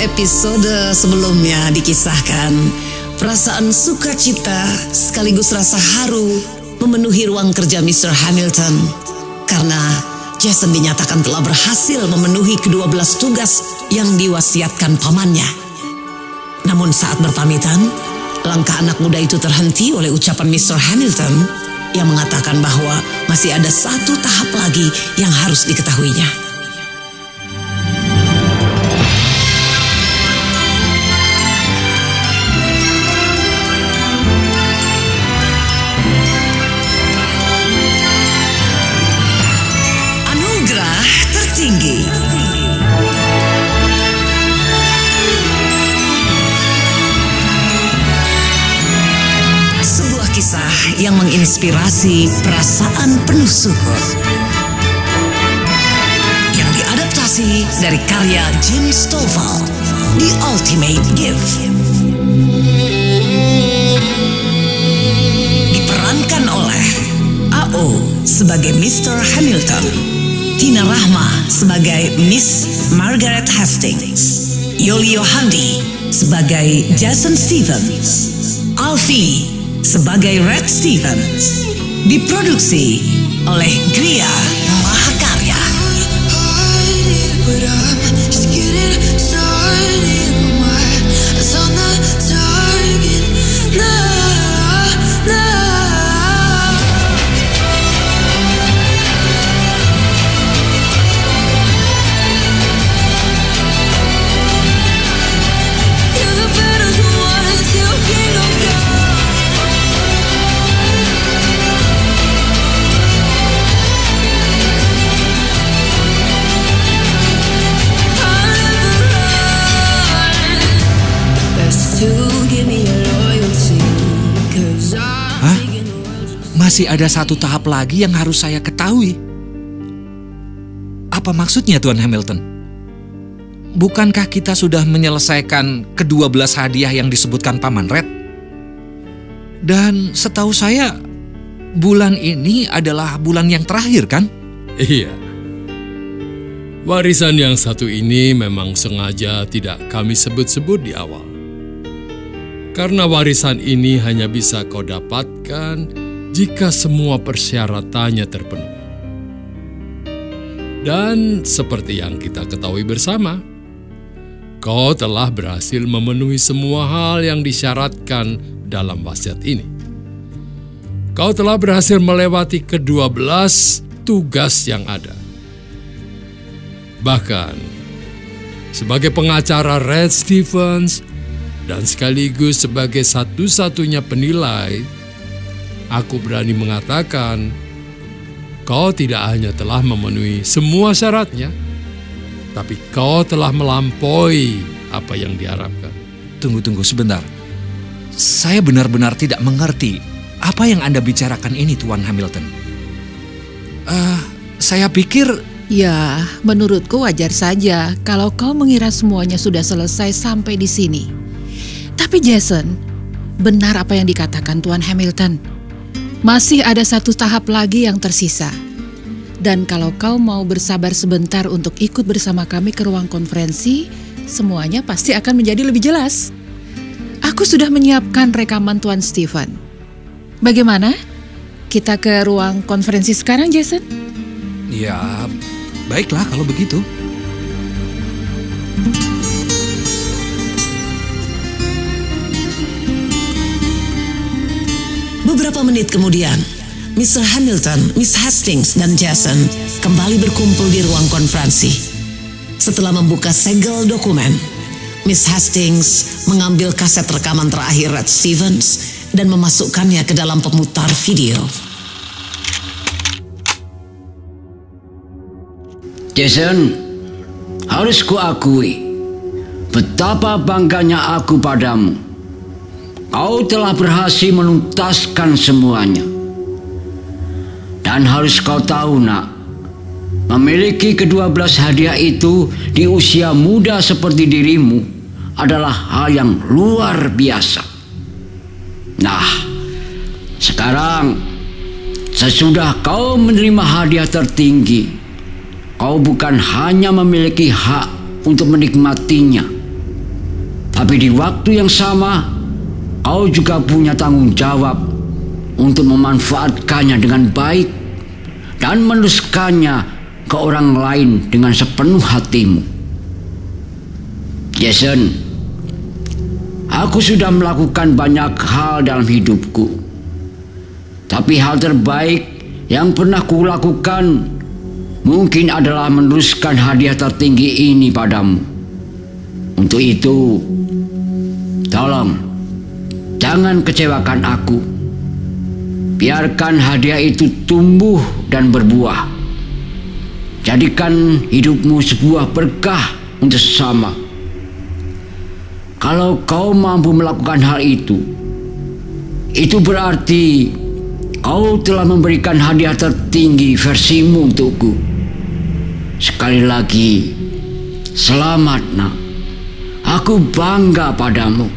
episode sebelumnya dikisahkan, perasaan sukacita sekaligus rasa haru memenuhi ruang kerja Mr. Hamilton karena Jason dinyatakan telah berhasil memenuhi ke-12 tugas yang diwasiatkan pamannya. Namun saat berpamitan, langkah anak muda itu terhenti oleh ucapan Mr. Hamilton yang mengatakan bahwa masih ada satu tahap lagi yang harus diketahuinya. Sebuah kisah yang menginspirasi perasaan penuh syukur yang diadaptasi dari karya Jim Stovall, The Ultimate Gift. Diperankan oleh A.O. sebagai Mr. Hamilton, Tina Rahma sebagai Miss Margaret Hastings, Yolio Handi sebagai Jason Stevens, Alfie sebagai Red Stevens. Diproduksi oleh Gria Mahakarya. Masih ada satu tahap lagi yang harus saya ketahui. Apa maksudnya, Tuan Hamilton? Bukankah kita sudah menyelesaikan ke-12 hadiah yang disebutkan Paman Red? Dan setahu saya, bulan ini adalah bulan yang terakhir, kan? Iya. Warisan yang satu ini memang sengaja tidak kami sebut-sebut di awal. Karena warisan ini hanya bisa kau dapatkan jika semua persyaratannya terpenuhi. Dan seperti yang kita ketahui bersama, kau telah berhasil memenuhi semua hal yang disyaratkan dalam wasiat ini. Kau telah berhasil melewati ke-12 tugas yang ada. Bahkan, sebagai pengacara Red Stevens dan sekaligus sebagai satu-satunya penilai, aku berani mengatakan, kau tidak hanya telah memenuhi semua syaratnya, tapi kau telah melampaui apa yang diharapkan. Tunggu sebentar. Saya benar-benar tidak mengerti apa yang Anda bicarakan ini, Tuan Hamilton. Saya pikir... Ya, menurutku wajar saja kalau kau mengira semuanya sudah selesai sampai di sini. Tapi Jason, benar apa yang dikatakan Tuan Hamilton. Masih ada satu tahap lagi yang tersisa. Dan kalau kau mau bersabar sebentar untuk ikut bersama kami ke ruang konferensi, semuanya pasti akan menjadi lebih jelas. Aku sudah menyiapkan rekaman Tuan Stephen. Bagaimana? Kita ke ruang konferensi sekarang, Jason? Ya, baiklah kalau begitu. Beberapa menit kemudian, Mr. Hamilton, Miss Hastings, dan Jason kembali berkumpul di ruang konferensi. Setelah membuka segel dokumen, Miss Hastings mengambil kaset rekaman terakhir Red Stevens dan memasukkannya ke dalam pemutar video. Jason, harus kuakui betapa bangganya aku padamu. Kau telah berhasil menuntaskan semuanya. Dan harus kau tahu, nak, memiliki ke-12 hadiah itu di usia muda seperti dirimu adalah hal yang luar biasa. Nah, sekarang sesudah kau menerima hadiah tertinggi, kau bukan hanya memiliki hak untuk menikmatinya, Tapi di waktu yang sama, kau juga punya tanggung jawab untuk memanfaatkannya dengan baik dan meneruskannya ke orang lain dengan sepenuh hatimu. Jason, aku sudah melakukan banyak hal dalam hidupku. Tapi hal terbaik yang pernah kulakukan mungkin adalah meneruskan hadiah tertinggi ini padamu. Untuk itu, tolong jangan kecewakan aku. Biarkan hadiah itu tumbuh dan berbuah. Jadikan hidupmu sebuah berkah untuk sesama. Kalau kau mampu melakukan hal itu berarti kau telah memberikan hadiah tertinggi versimu untukku. Sekali lagi, selamat nak. Aku bangga padamu.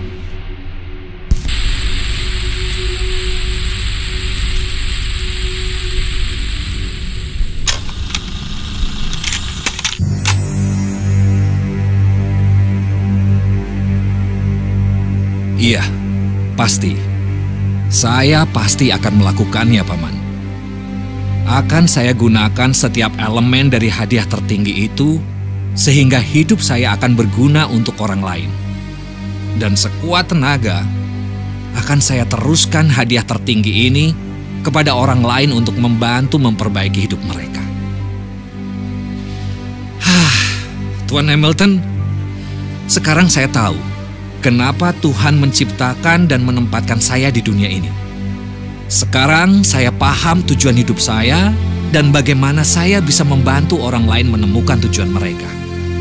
Iya, pasti. Saya pasti akan melakukannya, Paman. Akan saya gunakan setiap elemen dari hadiah tertinggi itu, sehingga hidup saya akan berguna untuk orang lain. Dan sekuat tenaga, akan saya teruskan hadiah tertinggi ini kepada orang lain untuk membantu memperbaiki hidup mereka. Tuan Hamilton, sekarang saya tahu kenapa Tuhan menciptakan dan menempatkan saya di dunia ini. Sekarang saya paham tujuan hidup saya dan bagaimana saya bisa membantu orang lain menemukan tujuan mereka.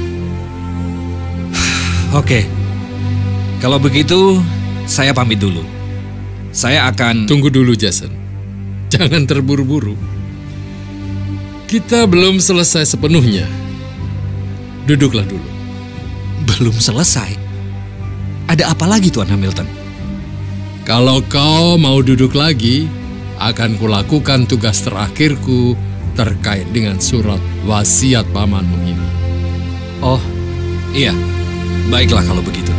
Oke, kalau begitu saya pamit dulu. Saya akan... Tunggu dulu, Jason. Jangan terburu-buru. Kita belum selesai sepenuhnya. Duduklah dulu. Belum selesai? Ada apa lagi, Tuan Hamilton? Kalau kau mau duduk lagi, akan kulakukan tugas terakhirku terkait dengan surat wasiat pamanmu ini. Oh, iya. Baiklah kalau begitu.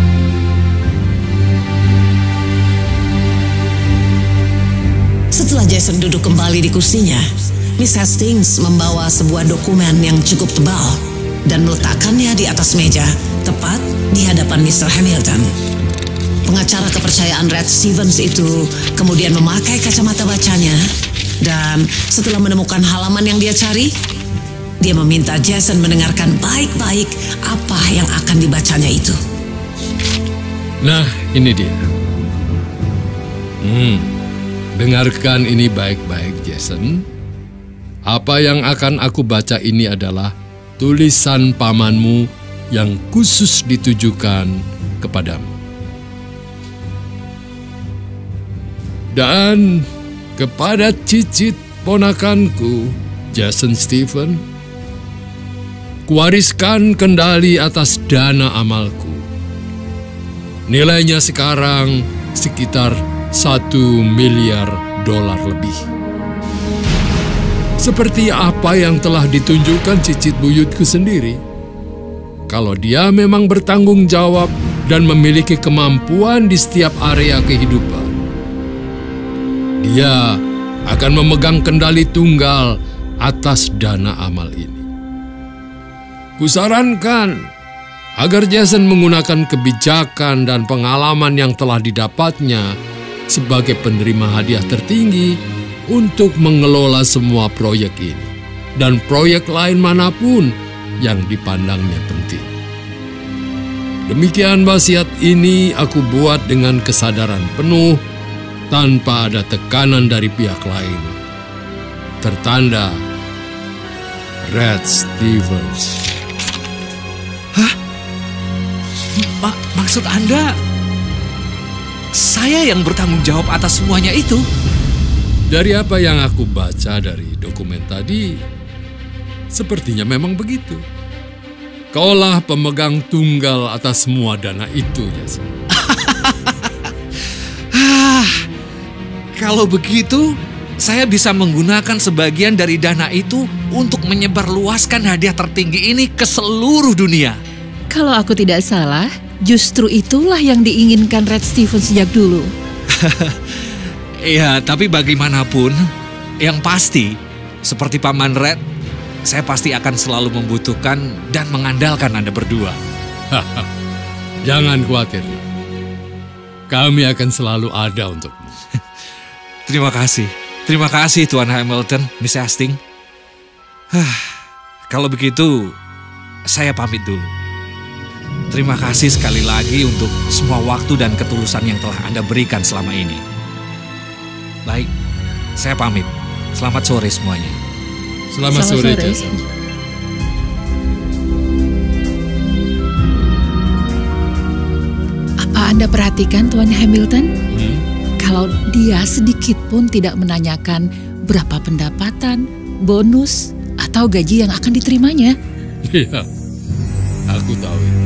Setelah Jason duduk kembali di kursinya, Miss Hastings membawa sebuah dokumen yang cukup tebal dan meletakkannya di atas meja, tepat di hadapan Mr. Hamilton. Pengacara kepercayaan Red Stevens itu kemudian memakai kacamata bacanya, dan setelah menemukan halaman yang dia cari, dia meminta Jason mendengarkan baik-baik apa yang akan dibacanya itu. Nah, ini dia. Dengarkan ini baik-baik, Jason. Apa yang akan aku baca ini adalah tulisan pamanmu yang khusus ditujukan kepadamu. Dan kepada cicit ponakanku, Jason Stephen, kuwariskan kendali atas dana amalku. Nilainya sekarang sekitar $1 miliar lebih. Seperti apa yang telah ditunjukkan cicit buyutku sendiri. Kalau dia memang bertanggung jawab dan memiliki kemampuan di setiap area kehidupan, dia akan memegang kendali tunggal atas dana amal ini. Kusarankan agar Jason menggunakan kebijakan dan pengalaman yang telah didapatnya sebagai penerima hadiah tertinggi untuk mengelola semua proyek ini dan proyek lain manapun yang dipandangnya penting. Demikian wasiat ini aku buat dengan kesadaran penuh tanpa ada tekanan dari pihak lain. Tertanda Red Stevens. Hah? Maksud Anda, saya yang bertanggung jawab atas semuanya itu? Dari apa yang aku baca dari dokumen tadi, sepertinya memang begitu. Kaulah pemegang tunggal atas semua dana itu, Jason. Kalau begitu, saya bisa menggunakan sebagian dari dana itu untuk menyebarluaskan hadiah tertinggi ini ke seluruh dunia. Kalau aku tidak salah, Justru itulah yang diinginkan Red Stevens sejak dulu. Iya, tapi bagaimanapun, yang pasti, seperti Paman Red, saya pasti akan selalu membutuhkan dan mengandalkan Anda berdua. Jangan khawatir. Kami akan selalu ada untukmu. Terima kasih Tuan Hamilton, Miss Hastings. Kalau begitu, saya pamit dulu. Terima kasih sekali lagi untuk semua waktu dan ketulusan yang telah Anda berikan selama ini. Baik, saya pamit. Selamat sore semuanya. Selamat sore, Jason. Apa Anda perhatikan, Tuan Hamilton? Kalau dia sedikit pun tidak menanyakan berapa pendapatan, bonus, atau gaji yang akan diterimanya. Iya, aku tahu itu.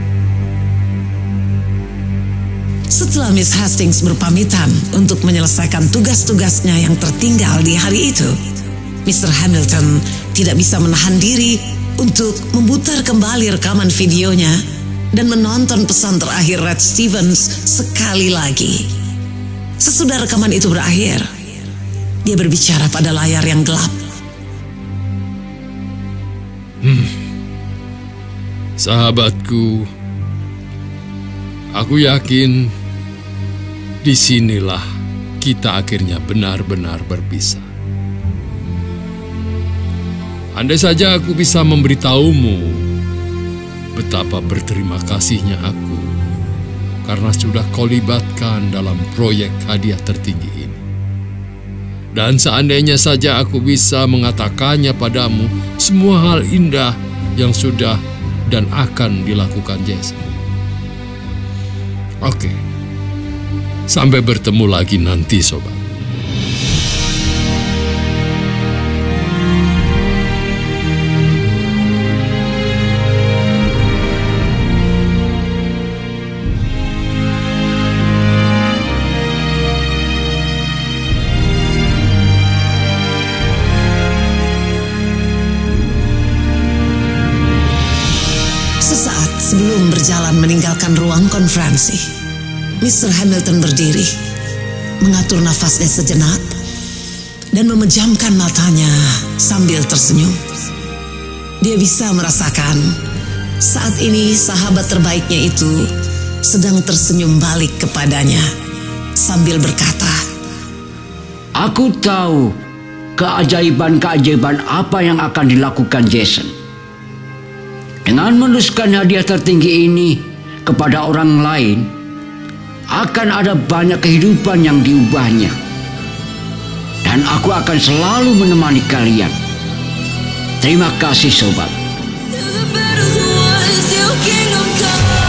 Setelah Miss Hastings berpamitan untuk menyelesaikan tugas-tugasnya yang tertinggal di hari itu, Mr. Hamilton tidak bisa menahan diri untuk memutar kembali rekaman videonya dan menonton pesan terakhir Red Stevens sekali lagi. Sesudah rekaman itu berakhir, dia berbicara pada layar yang gelap. Sahabatku, aku yakin disinilah kita akhirnya benar-benar berpisah. Andai saja aku bisa memberitahumu betapa berterima kasihnya aku karena sudah kau libatkan dalam proyek hadiah tertinggi ini. Dan seandainya saja aku bisa mengatakannya padamu semua hal indah yang sudah dan akan dilakukan Jason. Oke. Sampai bertemu lagi nanti, sobat. Sesaat sebelum berjalan meninggalkan ruang konferensi, Mr. Hamilton berdiri, mengatur nafasnya sejenak, dan memejamkan matanya sambil tersenyum. Dia bisa merasakan saat ini sahabat terbaiknya itu sedang tersenyum balik kepadanya sambil berkata, Aku tahu keajaiban-keajaiban apa yang akan dilakukan Jason. Dengan meneruskan hadiah tertinggi ini kepada orang lain, akan ada banyak kehidupan yang diubahnya. Dan aku akan selalu menemani kalian. Terima kasih, sobat. Till the battle's won, till kingdom come.